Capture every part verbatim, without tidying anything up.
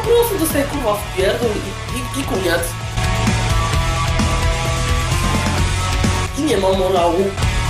prostu dostaję kurwa w pierdol i, i, i koniec. I nie ma morału.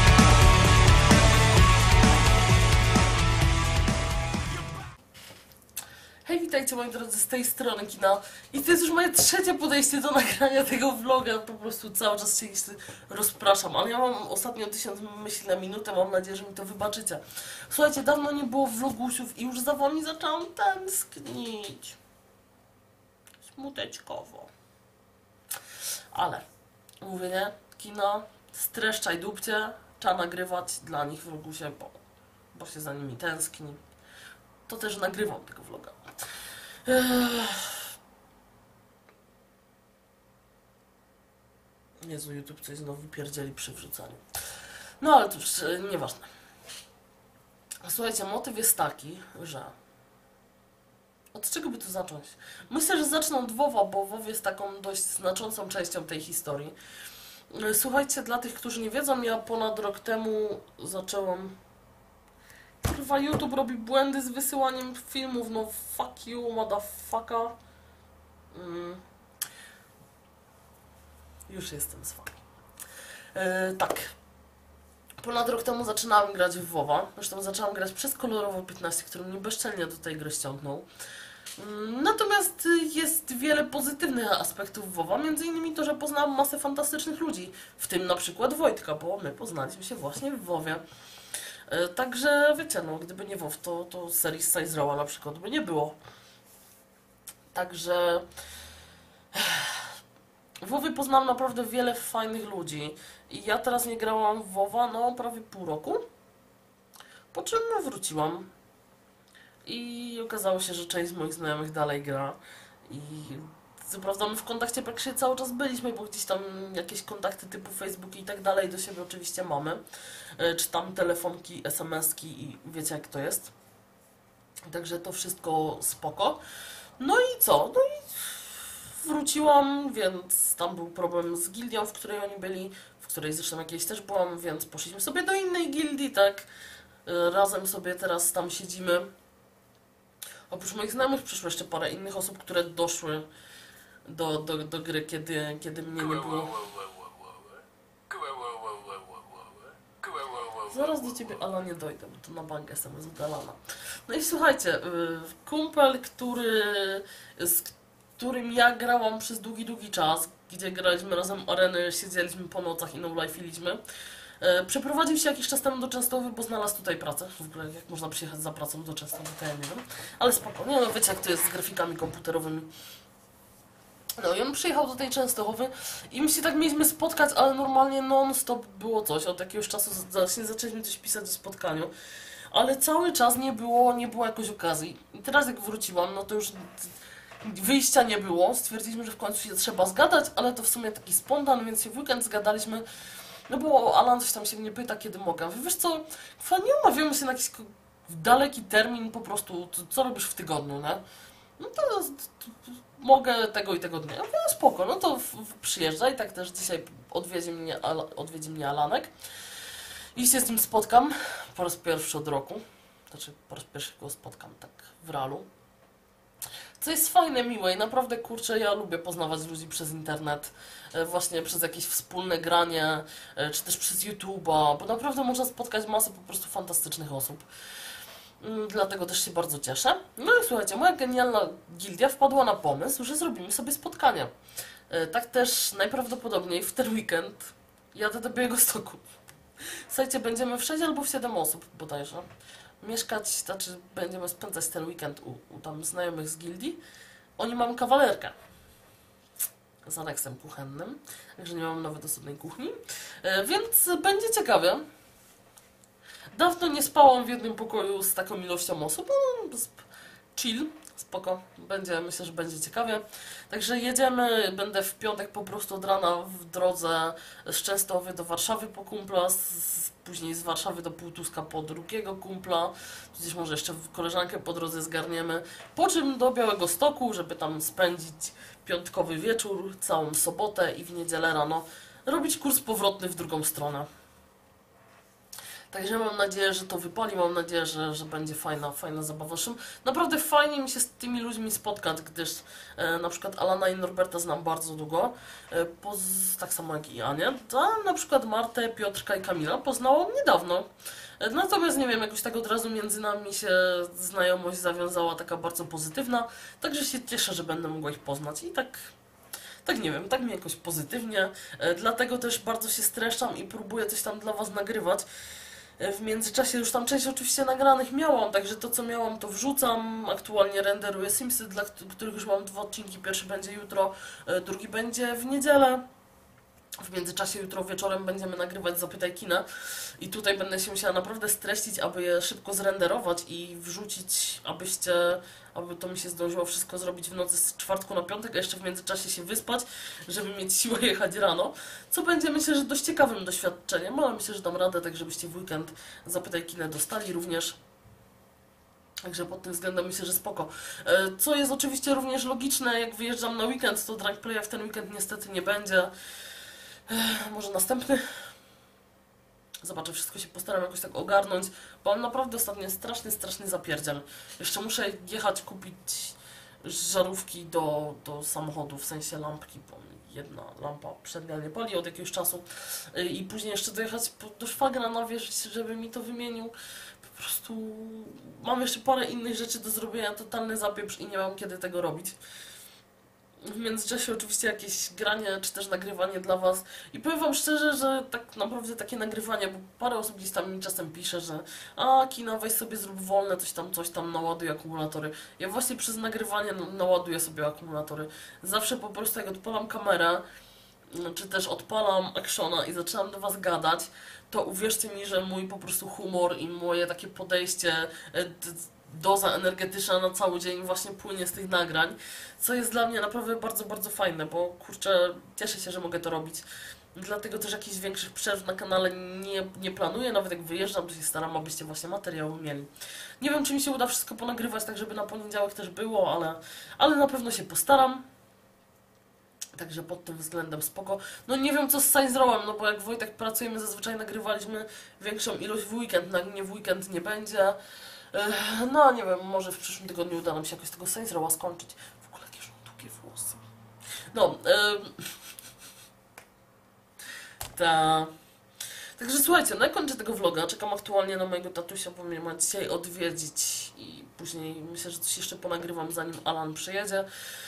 Hej, witajcie moi drodzy z tej strony kina. I to jest już moje trzecie podejście do nagrania tego vloga. Po prostu cały czas się rozpraszam, ale ja mam ostatnio tysiąc myśli na minutę, mam nadzieję, że mi to wybaczycie. Słuchajcie, dawno nie było vlogusiów i już za wami zaczęłam tęsknić. Smuteczkowo. Ale, mówię nie, kino, streszczaj dupcie, trzeba nagrywać dla nich vlogusie, bo, bo się za nimi tęskni. To też nagrywam tego vloga. Jezu, YouTube coś znowu pierdzieli przy wrzucaniu. No ale to już e, nieważne. Słuchajcie, motyw jest taki, że... Od czego by tu zacząć? Myślę, że zacznę od WoWa, bo WoW jest taką dość znaczącą częścią tej historii. Słuchajcie, dla tych, którzy nie wiedzą, ja ponad rok temu zaczęłam... Kurwa, YouTube robi błędy z wysyłaniem filmów, no fuck you, motherfucker. Mm. Już jestem z wami. Yy, tak. Ponad rok temu zaczynałam grać w WoWa. Zresztą zaczęłam grać przez Kolorowo piętnaście, który mnie bezczelnie do tej gry ściągnął. Yy, natomiast jest wiele pozytywnych aspektów WoWa, między innymi to, że poznałam masę fantastycznych ludzi, w tym na przykład Wojtka, bo my poznaliśmy się właśnie w WoWie. Także wiecie, no gdyby nie WoW, to, to serii z Sizerała na przykład by nie było. Także w WoWie poznałam naprawdę wiele fajnych ludzi. I ja teraz nie grałam w WoWa no prawie pół roku. Po czym wróciłam. I okazało się, że część z moich znajomych dalej gra. I co prawda my w kontakcie praktycznie cały czas byliśmy, bo gdzieś tam jakieś kontakty typu Facebook i tak dalej do siebie oczywiście mamy. Czy tam telefonki, es em eski i wiecie jak to jest. Także to wszystko spoko. No i co? No i wróciłam, więc tam był problem z gildią, w której oni byli, w której zresztą jakiejś też byłam, więc poszliśmy sobie do innej gildii, tak? Razem sobie teraz tam siedzimy. Oprócz moich znajomych przyszło jeszcze parę innych osób, które doszły do, do, do gry, kiedy, kiedy mnie nie było. Zaraz do ciebie, ale nie dojdę, bo to na bank jestem z Alana. No i słuchajcie, kumpel, który, z którym ja grałam przez długi, długi czas, gdzie graliśmy razem areny, siedzieliśmy po nocach i no-life'iliśmy, przeprowadził się jakiś czas temu do Częstochowy, bo znalazł tutaj pracę. W ogóle jak można przyjechać za pracą do Częstochowy, to ja nie wiem. Ale spoko, nie no wiecie jak to jest z grafikami komputerowymi. No i on przyjechał do tej Częstochowy i my się tak mieliśmy spotkać, ale normalnie non-stop było coś. Od jakiegoś czasu właśnie zaczęliśmy coś pisać o spotkaniu. Ale cały czas nie było, nie było jakoś okazji. I teraz jak wróciłam, no to już wyjścia nie było. Stwierdziliśmy, że w końcu się trzeba zgadać, ale to w sumie taki spontan, więc się w weekend zgadaliśmy. No bo Alan coś tam się mnie pyta, kiedy mogę. Wiesz co, nie umawiamy się na jakiś daleki termin, po prostu, co robisz w tygodniu, nie? No to, to, to mogę tego i tego dnia. Ja mówię, no spoko, no to w, w, przyjeżdżaj, tak też dzisiaj odwiedzi mnie, Al, odwiedzi mnie Alanek. I się z nim spotkam po raz pierwszy od roku. Znaczy, po raz pierwszy go spotkam tak w realu. Co jest fajne, miłe i naprawdę, kurczę, ja lubię poznawać ludzi przez internet, właśnie przez jakieś wspólne granie, czy też przez YouTube'a, bo naprawdę można spotkać masę po prostu fantastycznych osób. Dlatego też się bardzo cieszę. No i słuchajcie, moja genialna gildia wpadła na pomysł, że zrobimy sobie spotkanie. Tak też najprawdopodobniej w ten weekend jadę do Białegostoku. Słuchajcie, będziemy w sześć albo w siedem osób bodajże mieszkać, znaczy będziemy spędzać ten weekend u, u tam znajomych z gildii. Oni mają kawalerkę z aneksem kuchennym, także nie mamy nawet osobnej kuchni, więc będzie ciekawie. Dawno nie spałam w jednym pokoju z taką ilością osób, no, chill, spoko, będzie, myślę, że będzie ciekawie. Także jedziemy, będę w piątek po prostu od rana w drodze z Częstochowy do Warszawy po kumpla, z, z, później z Warszawy do Półtuska po drugiego kumpla, gdzieś może jeszcze koleżankę po drodze zgarniemy, po czym do Białegostoku, żeby tam spędzić piątkowy wieczór, całą sobotę i w niedzielę rano robić kurs powrotny w drugą stronę. Także mam nadzieję, że to wypali, mam nadzieję, że, że będzie fajna, fajna zabawa. Zresztą naprawdę fajnie mi się z tymi ludźmi spotkać, gdyż e, na przykład Alana i Norberta znam bardzo długo, e, poz, tak samo jak i Anię, a na przykład Martę, Piotrka i Kamila poznałam niedawno. E, natomiast nie wiem, jakoś tak od razu między nami się znajomość zawiązała taka bardzo pozytywna, także się cieszę, że będę mogła ich poznać i tak... Tak nie wiem, tak mi jakoś pozytywnie, e, dlatego też bardzo się streszczam i próbuję coś tam dla Was nagrywać. E, w międzyczasie już tam część oczywiście nagranych miałam, także to co miałam to wrzucam. Aktualnie renderuję Simsy, dla których już mam dwa odcinki. Pierwszy będzie jutro, e, drugi będzie w niedzielę. W międzyczasie jutro wieczorem będziemy nagrywać Zapytaj Kina i tutaj będę się musiała naprawdę streścić, aby je szybko zrenderować i wrzucić, abyście, aby to mi się zdążyło wszystko zrobić w nocy z czwartku na piątek, a jeszcze w międzyczasie się wyspać, żeby mieć siłę jechać rano, co będzie myślę, że dość ciekawym doświadczeniem, ale myślę, że dam radę, tak żebyście w weekend Zapytaj Kinę dostali również. Także pod tym względem myślę, że spoko. Co jest oczywiście również logiczne, jak wyjeżdżam na weekend, to Drunk Playa w ten weekend niestety nie będzie. Może następny? Zobaczę, wszystko się postaram jakoś tak ogarnąć, bo mam naprawdę ostatnio straszny, straszny zapierdziel. Jeszcze muszę jechać kupić żarówki do, do samochodu, w sensie lampki, bo jedna lampa przednia nie pali od jakiegoś czasu. I później jeszcze dojechać do szwagra na wieś, żeby mi to wymienił. Po prostu mam jeszcze parę innych rzeczy do zrobienia, totalny zapieprz i nie mam kiedy tego robić. W międzyczasie oczywiście jakieś granie, czy też nagrywanie dla Was. I powiem Wam szczerze, że tak naprawdę takie nagrywanie, bo parę osób gdzieś tam mi czasem pisze, że a kina, weź sobie zrób wolne, coś tam, coś tam, naładuj akumulatory. Ja właśnie przez nagrywanie naładuję sobie akumulatory. Zawsze po prostu jak odpalam kamerę, czy też odpalam actiona i zaczynam do Was gadać, to uwierzcie mi, że mój po prostu humor i moje takie podejście, doza energetyczna na cały dzień właśnie płynie z tych nagrań, co jest dla mnie naprawdę bardzo, bardzo fajne, bo kurczę, cieszę się, że mogę to robić. Dlatego też jakichś większych przerw na kanale nie, nie planuję, nawet jak wyjeżdżam, to się staram, abyście właśnie materiały mieli. Nie wiem, czy mi się uda wszystko ponagrywać, tak żeby na poniedziałek też było, ale, ale na pewno się postaram. Także pod tym względem spoko. No nie wiem co z Saints Row'em, no bo jak Wojtek pracujemy, zazwyczaj nagrywaliśmy większą ilość w weekend, no nie w weekend nie będzie. No nie wiem, może w przyszłym tygodniu uda nam się jakoś tego Saints Row'a skończyć. W ogóle jakieś mam długie włosy. No, yy... ta... Także słuchajcie, no ja kończę tego vloga, czekam aktualnie na mojego tatusia, bo mnie ma dzisiaj odwiedzić i później myślę, że coś jeszcze ponagrywam zanim Alan przyjedzie.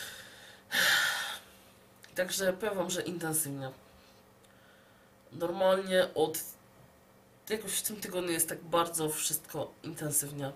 Także powiem Wam, że intensywnie. Normalnie od... jakoś w tym tygodniu jest tak bardzo wszystko intensywnie.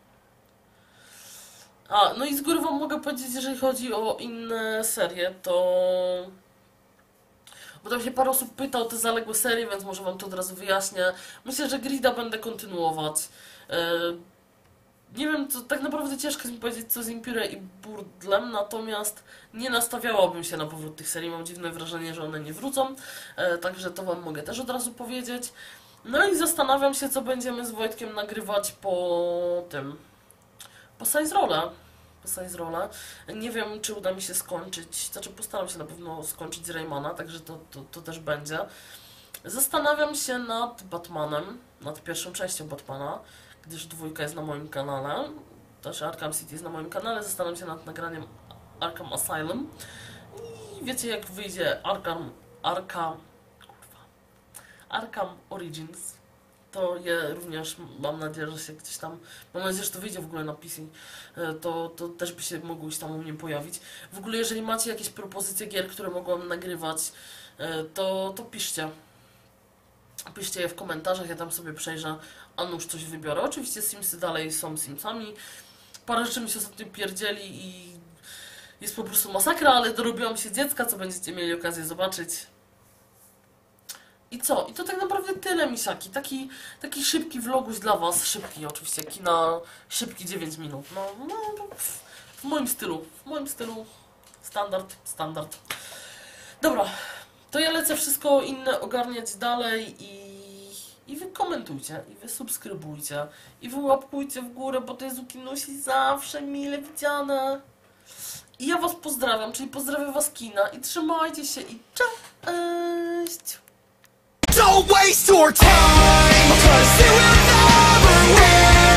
A, no i z góry Wam mogę powiedzieć, jeżeli chodzi o inne serie, to... Bo tam się parę osób pyta o te zaległe serie, więc może Wam to od razu wyjaśnię. Myślę, że Grida będę kontynuować. Yy... Nie wiem, to tak naprawdę ciężko mi powiedzieć co z Impure i Burdlem, natomiast nie nastawiałabym się na powrót tych serii. Mam dziwne wrażenie, że one nie wrócą, e, także to Wam mogę też od razu powiedzieć. No i zastanawiam się, co będziemy z Wojtkiem nagrywać po tym, po Saints Row'le. Po Saints Row'le. Nie wiem, czy uda mi się skończyć, znaczy postaram się na pewno skończyć z Raymana, także to, to, to też będzie. Zastanawiam się nad Batmanem, nad pierwszą częścią Batmana, gdyż dwójka jest na moim kanale, też Arkham City jest na moim kanale, zastanawiam się nad nagraniem Arkham Asylum i wiecie jak wyjdzie Arkham, Arkham, kurwa, Arkham Origins, to je również mam nadzieję, że się gdzieś tam, mam nadzieję, że to wyjdzie w ogóle na P C, to, to też by się mogło gdzieś tam u mnie pojawić. W ogóle jeżeli macie jakieś propozycje gier, które mogłam nagrywać, to, to piszcie. Piszcie je w komentarzach, ja tam sobie przejrzę, a nuż coś wybiorę. Oczywiście Simsy dalej są Simsami. Parę rzeczy mi się ostatnio pierdzieli i jest po prostu masakra, ale dorobiłam się dziecka, co będziecie mieli okazję zobaczyć. I co? I to tak naprawdę tyle, misiaki. Taki, taki szybki vloguś dla Was. Szybki oczywiście, kina szybki dziewięć minut. No, no w, w moim stylu. W moim stylu. Standard, standard. Dobra. To ja lecę wszystko inne ogarniać dalej i, i wy komentujcie, i wy subskrybujcie, i wy łapkujcie w górę, bo to jest u Kinusi zawsze mile widziane. I ja Was pozdrawiam, czyli pozdrawiam Was kina i trzymajcie się i cześć! Don't waste your time, cause it will never win.